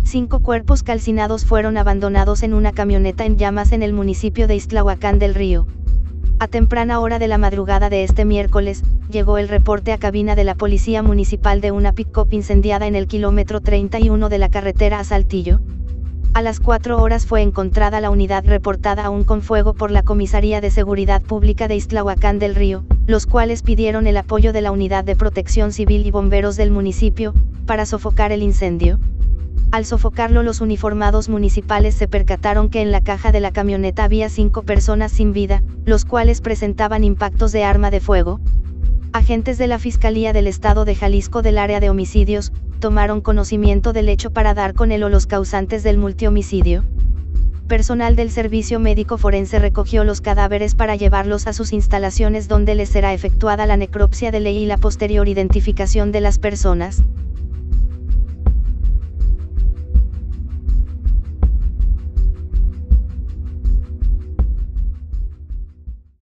5 cuerpos calcinados fueron abandonados en una camioneta en llamas en el municipio de Ixtlahuacán del Río. A temprana hora de la madrugada de este miércoles, llegó el reporte a cabina de la Policía Municipal de una pick-up incendiada en el kilómetro 31 de la carretera a Saltillo. A las 4 horas fue encontrada la unidad reportada aún con fuego por la Comisaría de Seguridad Pública de Ixtlahuacán del Río, los cuales pidieron el apoyo de la Unidad de Protección Civil y bomberos del municipio, para sofocar el incendio. Al sofocarlo, los uniformados municipales se percataron que en la caja de la camioneta había 5 personas sin vida, los cuales presentaban impactos de arma de fuego. Agentes de la Fiscalía del Estado de Jalisco del área de homicidios, tomaron conocimiento del hecho para dar con él o los causantes del multihomicidio. Personal del Servicio Médico Forense recogió los cadáveres para llevarlos a sus instalaciones donde les será efectuada la necropsia de ley y la posterior identificación de las personas.